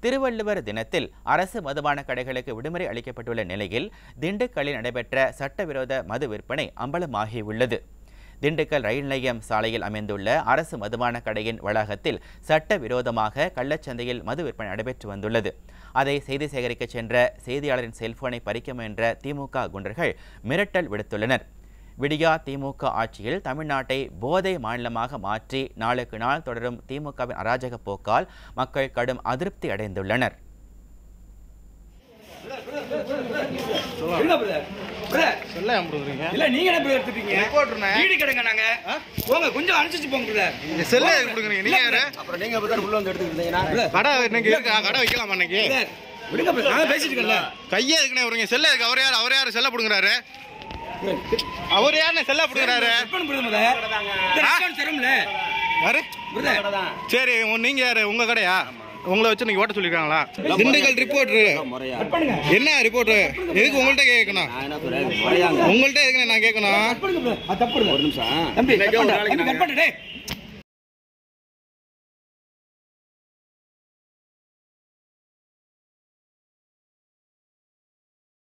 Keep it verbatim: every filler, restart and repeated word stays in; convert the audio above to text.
திருவள்ளுவர் தினத்தில் அரசு மதுபான கடைகளுக்கு விடுமுறை அளிக்கப்பட்டுள்ள நிலையில் திண்டுக்கல்லில் நடைபெற்ற சட்டவிரோத மது விற்பனை அம்பலமாகியுள்ளது. திண்டுக்கல் ரயில் நிலையம் சாலையில் அமைந்துள்ள அரசு மதுபான கடையின் வளாகத்தில் சட்டவிரோதமாக கள்ளச்சந்தையில் மது விற்பனை நடைபெற்று வந்துள்ளது. அதை செய்தி சேகரிக்க சென்ற செய்தியாளரின் செல்போனை பறிக்க முயன்ற திமுக குண்டர்கள் மிரட்டல் விடுத்துள்ளனர். விடியா திமுக ஆட்சியில் தமிழ்நாட்டை போதை மாநிலமாக மாற்றி நாளுக்கு நாள் தொடரும் திமுகவின் அராஜக போக்கால் மக்கள் கடும் அதிருப்தி அடைந்துள்ளனர். அவர் யாரு செல்ல புடுங்கறாரு? சரி, நீங்க யாரு? உங்க கடையா? உங்களை வச்சு நீங்க ஓட்ட சொல்லிருக்காங்களா? திண்டுக்கல் ரிப்போர்ட்டர் என்ன ரிப்போர்ட்டர்? எதுக்கு உங்கள்ட்ட கேட்கணும்? உங்கள்ட்ட எதுக்கு நான் கேட்கணும்?